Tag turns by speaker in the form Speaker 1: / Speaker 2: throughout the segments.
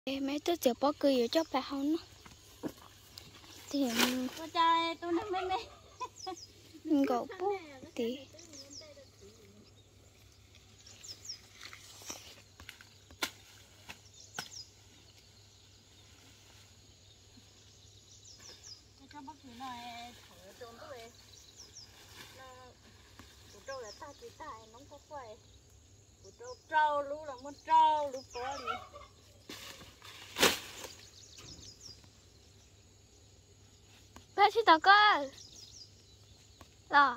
Speaker 1: mấy tôi chờ bó cười ở chỗ bà không thì
Speaker 2: tôi chơi tôi nó mấy
Speaker 1: gỗ bút thì
Speaker 2: cho bác sĩ này thử trốn tôi nó trâu là ta chỉ tại nó có quay trâu lúc là muốn trâu lúc có gì
Speaker 1: bác sĩ tao cơ là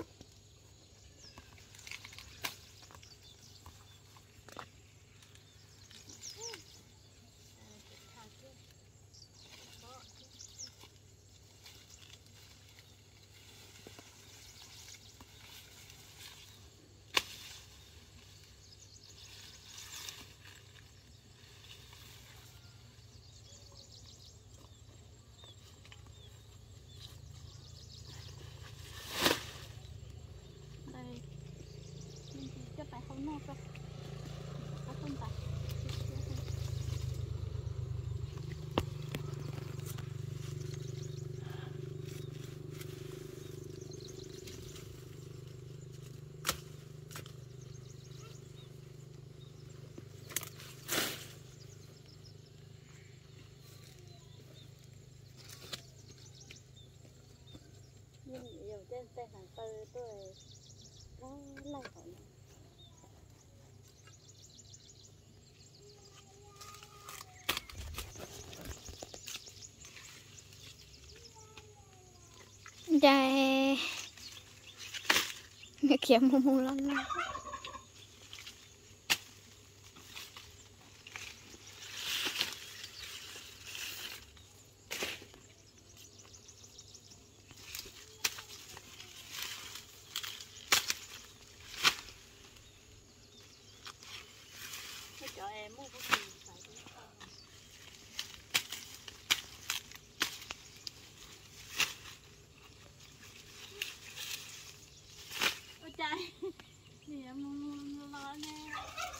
Speaker 2: cho phải không nốt đâu có không phải nhưng nhiều trên xe hàng tư tôi nó lâu rồi
Speaker 1: dài mẹ kiếm mù lắm
Speaker 2: cho em mua cái gì phải đi không ôi trời thì em lo nè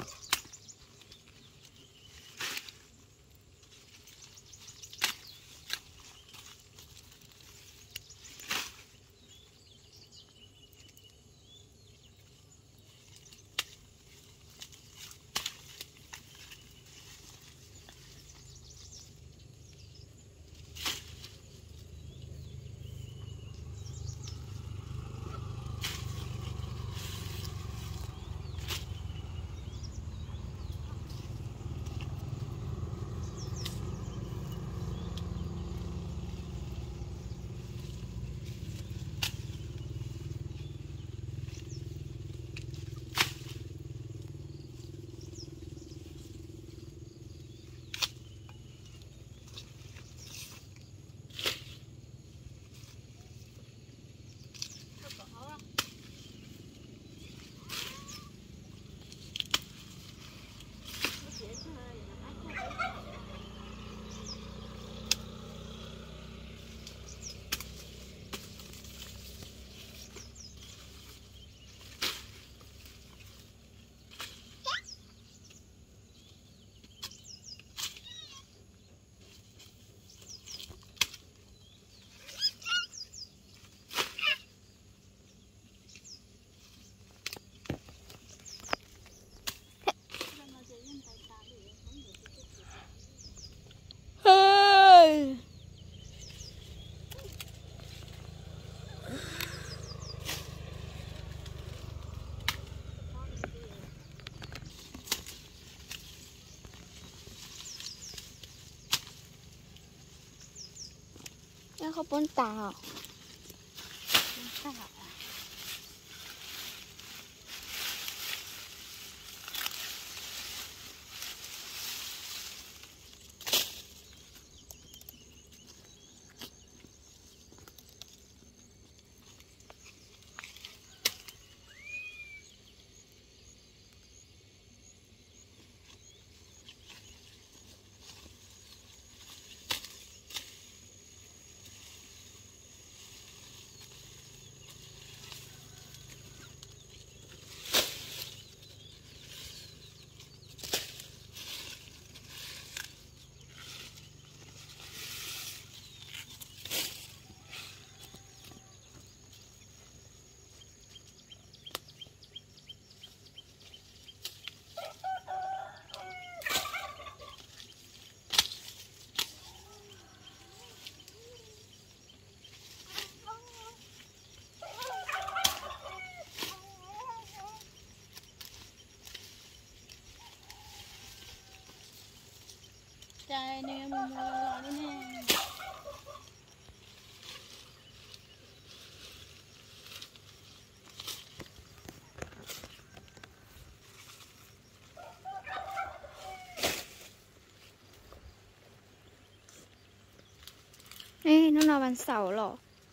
Speaker 1: nó không bốn tàu
Speaker 2: trai nè mua lò đi nè.
Speaker 1: Ê, nó nào bàn sầu lọ.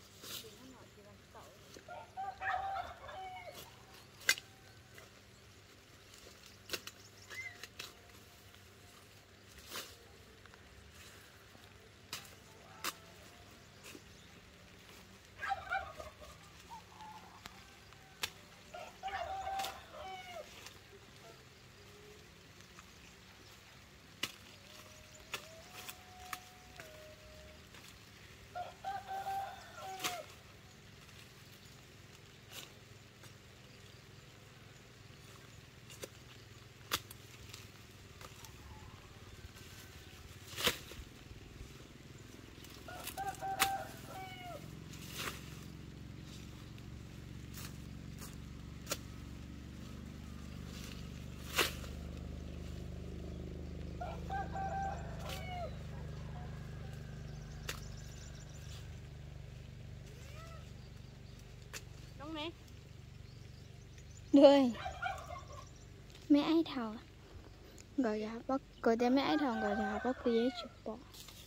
Speaker 2: Đúng nè.
Speaker 1: Rồi. Mấy ai thầu. Gọi ra bóc gọi tới mấy ai thầu gọi ra bóc cái giấy chụp bỏ.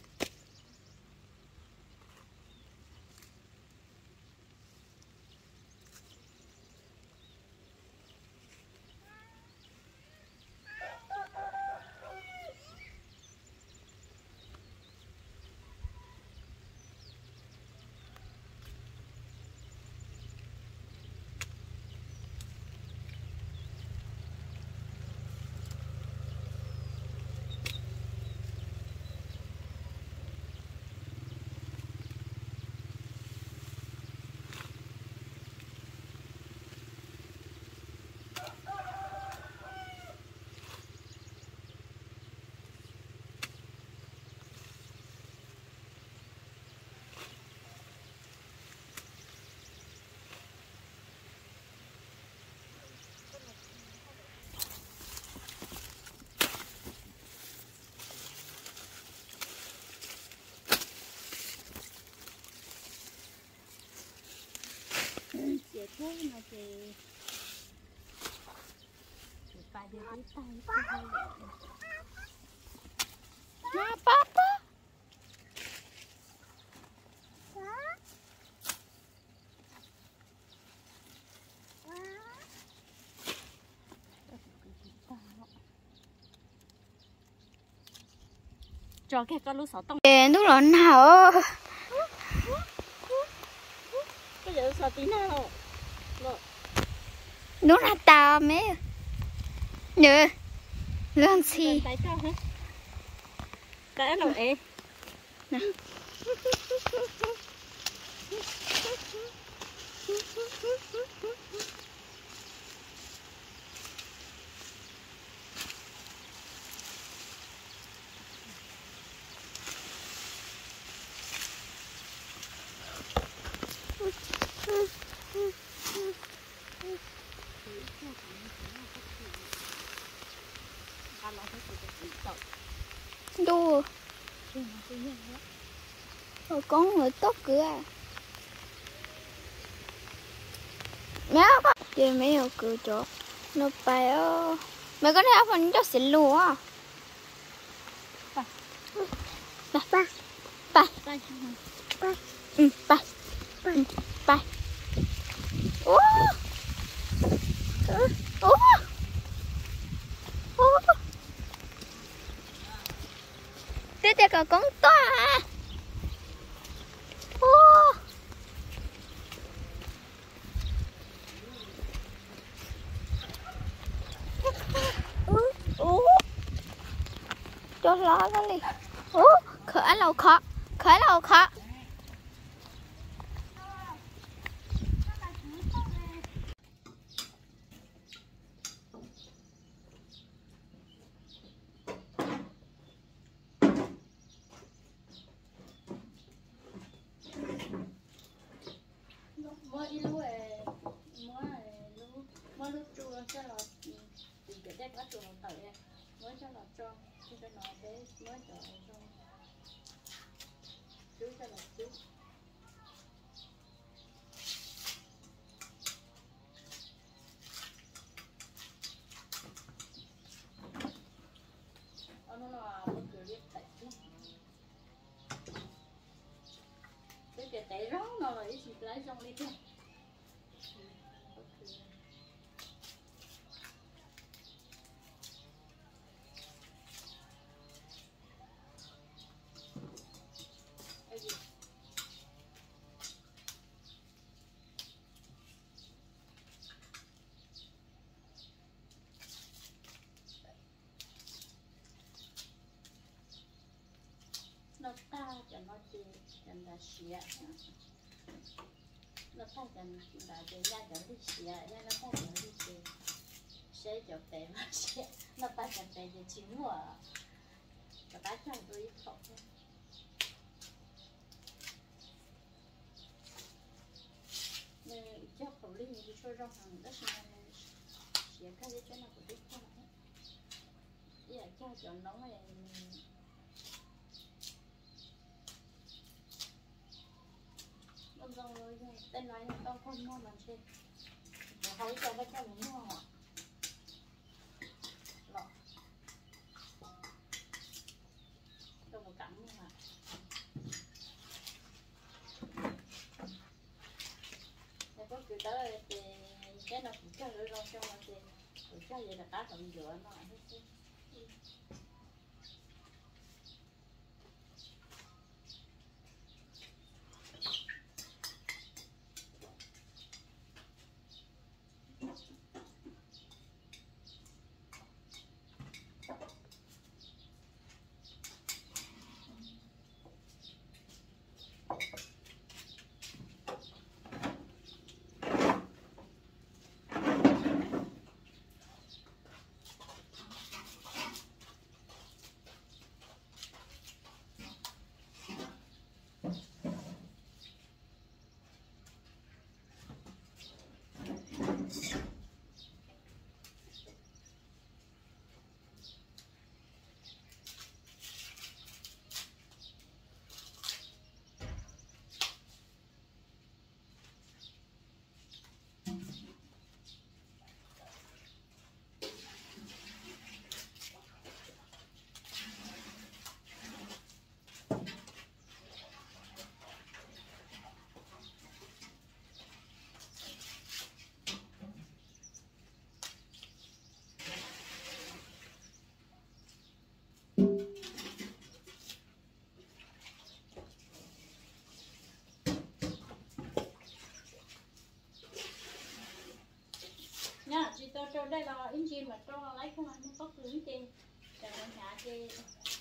Speaker 2: Chị thuốc mà chị phải đi tay.
Speaker 1: Ma papa.
Speaker 2: Cho cái con lú sọ tông.
Speaker 1: Ê, lúc đó nào.
Speaker 2: Cái giờ sọ tí nào.
Speaker 1: Lúc là tao mấy. Nhớ. Lần gì.
Speaker 2: Tay cho hả? Cái nào ế.
Speaker 1: Nè. Đùa. Con người tốt cửa à. Mẹ có chị mấy ở cửa chỗ nó bay ơ mẹ có thể phần cho xịn lùa à ba ba ba
Speaker 2: Tay.
Speaker 1: ba ba ba ô ô ô tiếp theo cả con to à ô cho lo cái đi khởi lầu khó
Speaker 2: Mới đi lú ế. Mới lú chua cho là cái đẹp quá chua nó tẩy. Mới cho là cho. Chứ cái nói thế mới cho lấy xong đi thôi. Nó ta cho nó chơi cho nó xía nó ta cho nó chơi ra cho nó xía ra nó ta cho nó chơi xé cho bé mà xé nó ta cho bé cho chín mùa và ta cho tôi khẩu nên cho khẩu linh thì cho rau hàng đất này xía cái gì cho nó cũng biết không ạ giờ cho nó này rồi tên nói là con không mua mà chơi hãy cho nó cho mình mua lọ đâu có cắn nhưng mà nếu có kiểu tới thì cái nó cũng cho rồi cho nó thì cho vậy là cá thầm dừa nó hết nha chị cho đây là in chi mà cho lấy không ăn có cứng trên cho nó nhả trên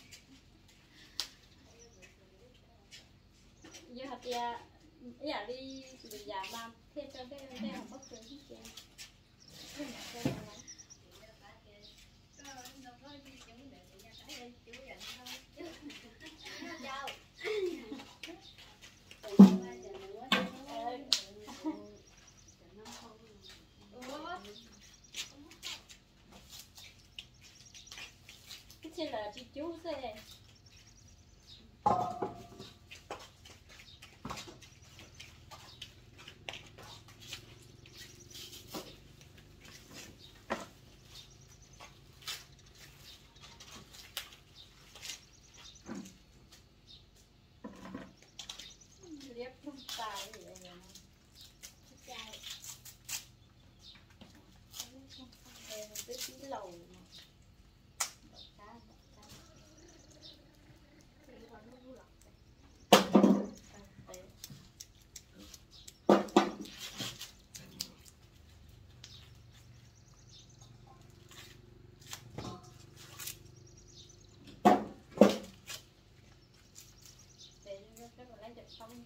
Speaker 2: giờ hạt ya giờ đi bây giờ mà thế cho đây không có cứng trên cái là chị chú xe liếp không tài gì vậy cái lầu xong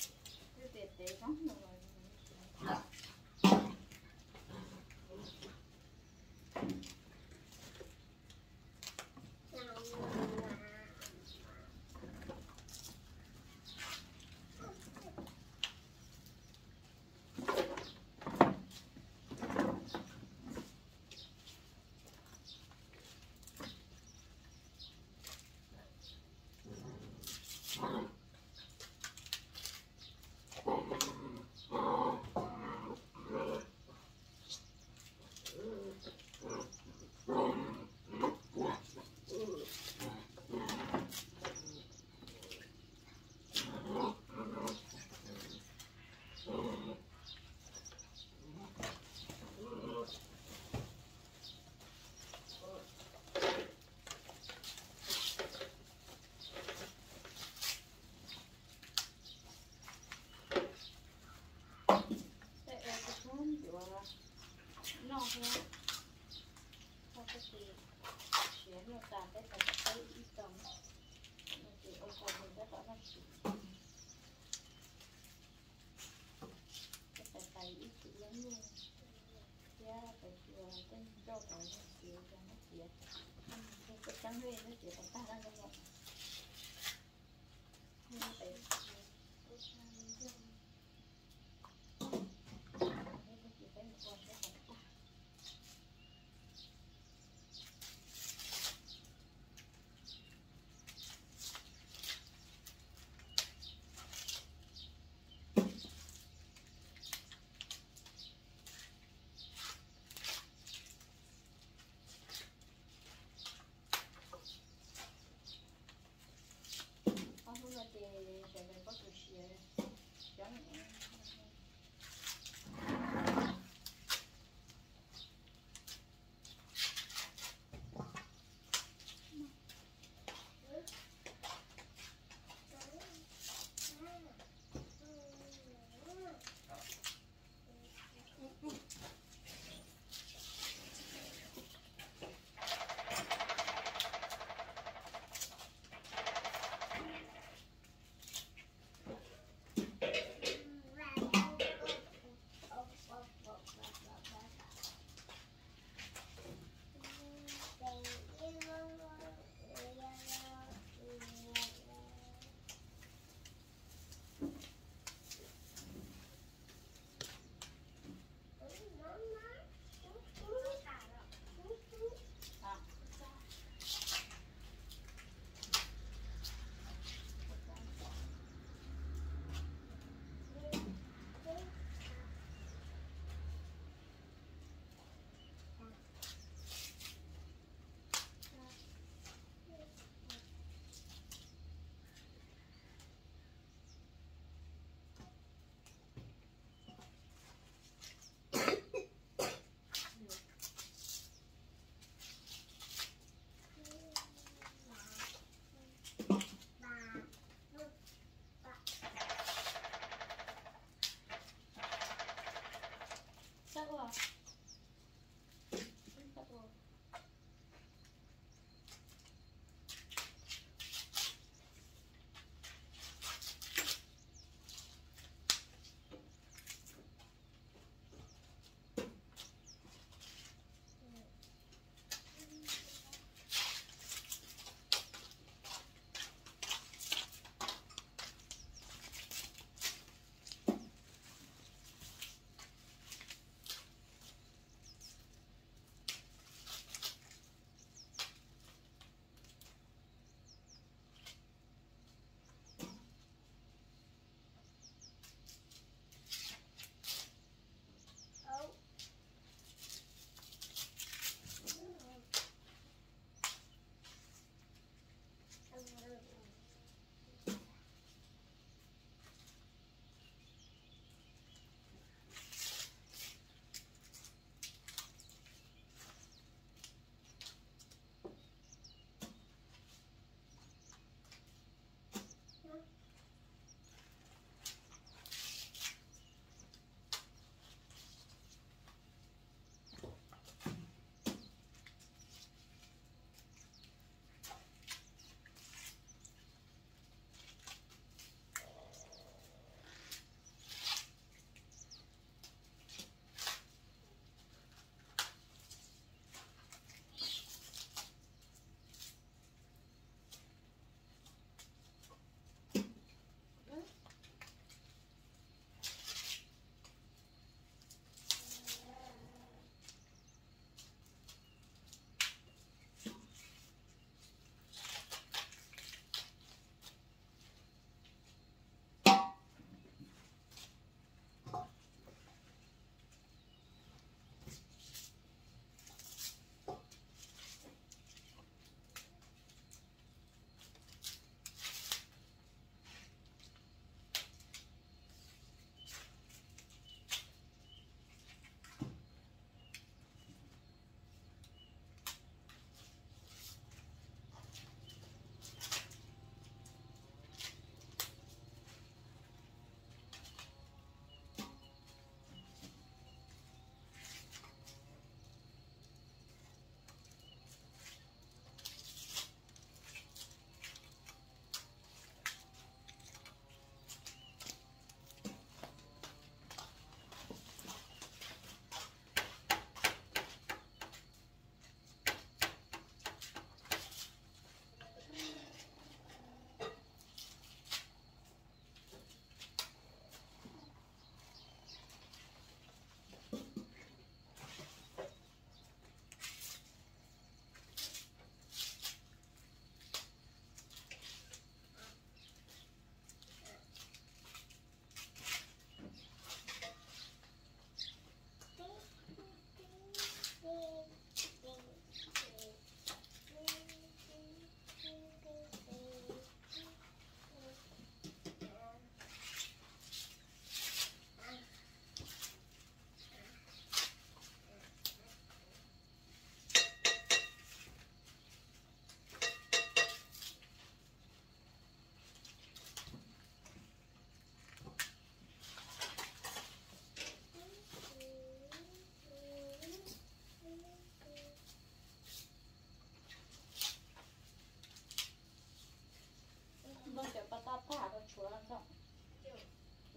Speaker 2: để nóng rồi phải chừa tên rau cải nó chừa cho nó chừa cái trắng lên nó chừa còn ta đang không ngọt nhưng mà phải không là chị sẽ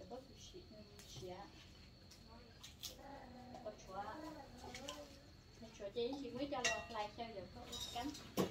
Speaker 2: tốt xịt xịa có chúa chúa chỉ mới cho lọt lại cho được có cắn